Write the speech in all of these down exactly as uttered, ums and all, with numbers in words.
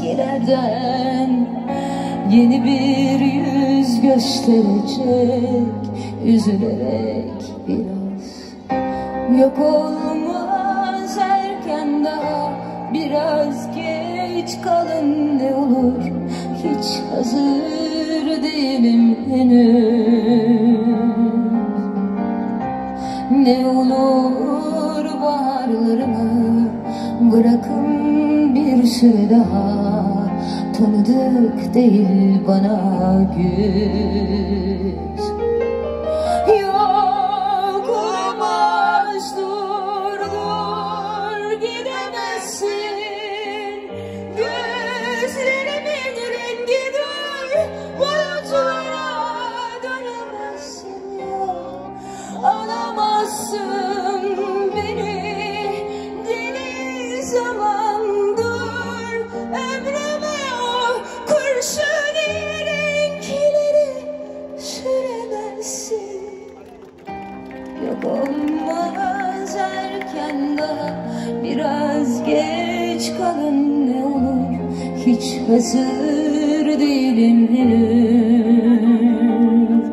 eskilerden yeni bir yüz gösterecek, üzülerek biraz. Yok olmaz erken, daha biraz geç kalın ne olur, hiç hazır değilim henüz. Ne olur baharlarımı bırakın bir süre daha, tanıdık değil bana güz. Yok olamaz, dur dur gidemezsin, gözlerimin rengi gül, bulutlara dönemezsin. Yok alamazsın beni, deli zamandır ömrüme o kurşuni renkleri süremezsin. Yok olmaz erken, daha biraz geç kalın ne olur, hiç hazır değilim henüz.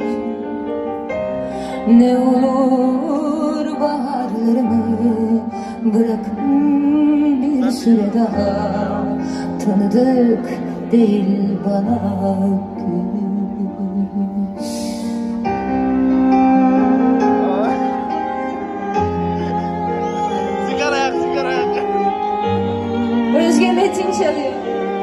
Ne olur baharlarımı bırakın bir süre daha, tanıdık değil bana güz. Sigara yak, sigara yak. Özge Metin çalıyor.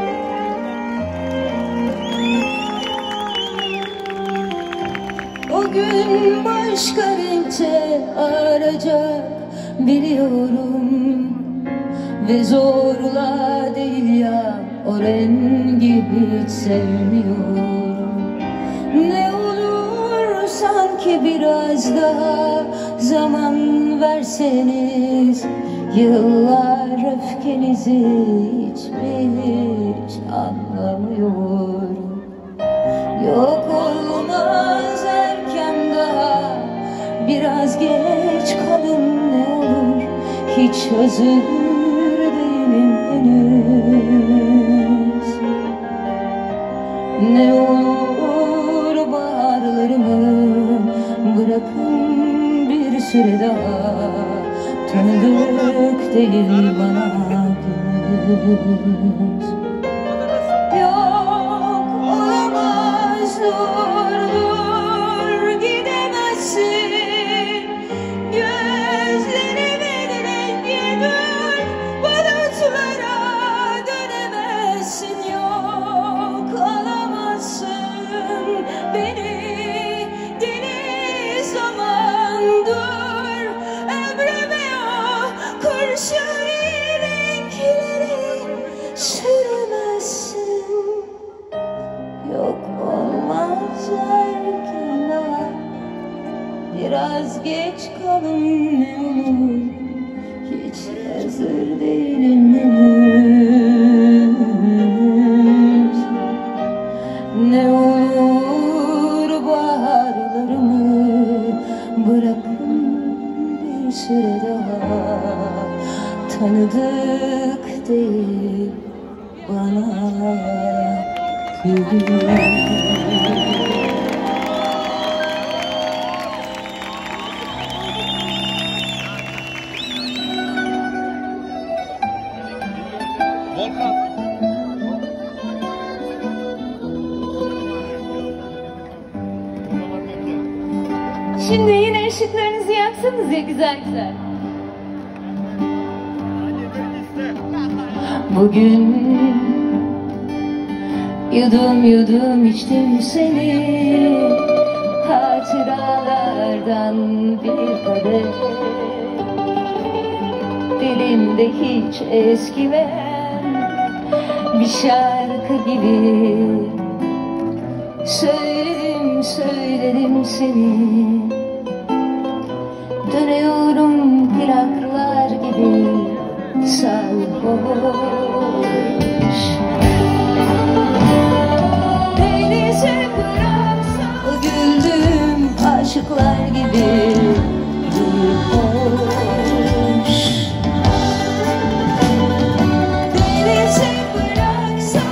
O gün başka renkte arayacak biliyorum, ve zorla değil ya, o rengi hiç sevmiyorum. Ne olur sanki biraz daha zaman verseniz, yıllar öfkenizi hiç mi hiç anlamıyorum. Yok olmaz erken, daha biraz geç kalın ne olur, hiç hazır değilim henüz. Ne olur baharlarımı bırakın bir süre daha, tanıdık değil bana güz. Yok olamaz, dur dur gidemezsin, gözlerimin rengi gül, bulutlara dönemezsin. Yok alamazsın beni, deli zamandır ömrüme o kurşuni renkleri süremezsin. Yok olmaz erken, daha biraz geç kalın ne olur, hiç hazır değilim henüz. Ne olur baharlarımı bırakın bir süre daha, tanıdık değil bana güz. Volkan. Şimdi yine ışıklarınızı yaksanız ya, güzel güzel. Bugün yudum yudum içtim seni, hatıralardan bir kadeh, dilimde hiç eskimeyen bir şarkı gibi. Söyledim söyledim seni, dönüyorum plaklar gibi sarhoş. Denize bıraksam o güldüğüm aşıklar gibi bir hoş. Denize bıraksam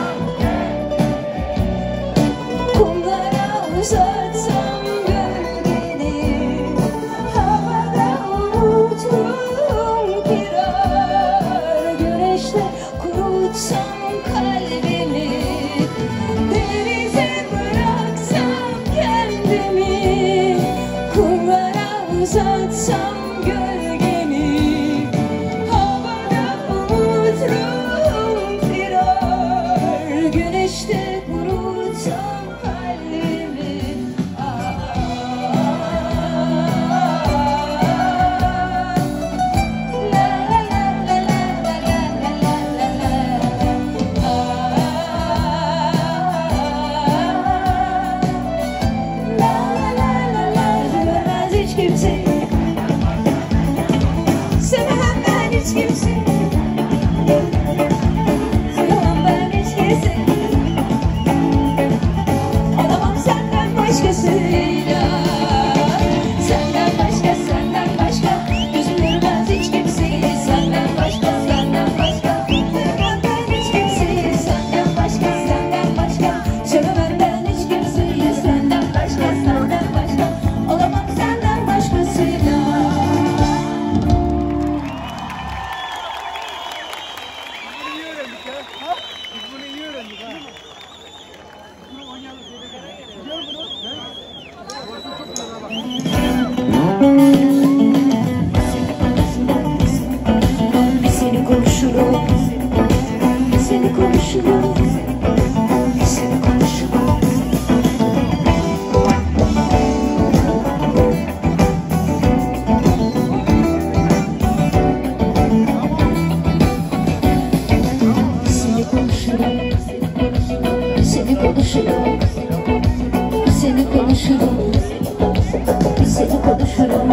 konuşurum. Seni konuşurum. Seni konuşurum.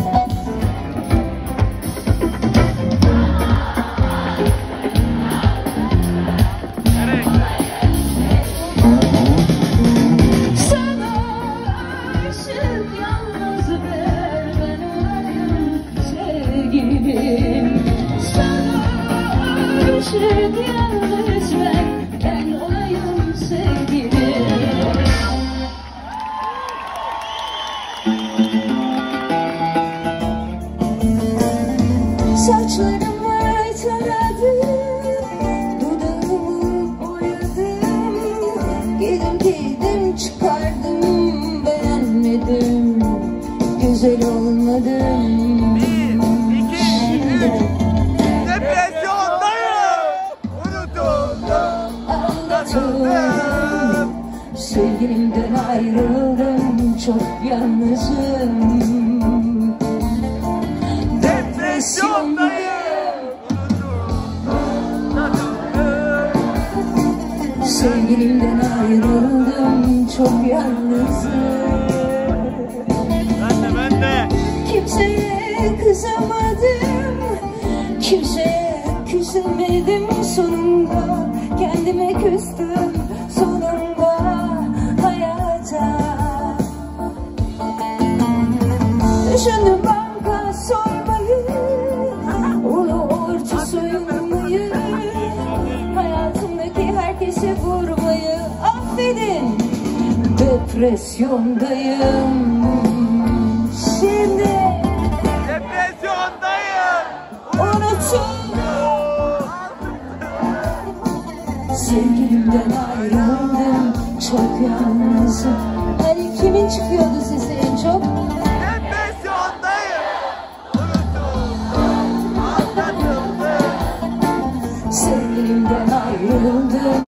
Sana aşık yalnız ver, ben olayım sevgilim. Sana aşık yalnız ver, ben olayım sevgilim. Saçlarımı taradım, dudağımı boyadım, giydim giydim çıkardım, beğenmedim, güzel olmadım. Şimdi Depresyondayım. Unutuldum. anlatıyorum, sevgilimden ayrıldım, çok yalnızım. Depresyondayım. Sevgilimden ayrıldım, çok yalnızım. Ben de ben de. Kimseye kızamadım, kimseye küsemedim, sonunda kendime küstüm, sonunda hayata. Düşündüm banka soymayı, ulu orta soyunmayı, hayatımdaki herkese vurmayı, affedin, depresyondayım. Şimdi Depresyondayım. unutuldum, sevgilimden ayrıldım, çok yalnızım. Hani kimin çıkıyordu sesi en çok? Depresyondayım. Unutuldum. Anlatıldım. Sevgilimden ayrıldım.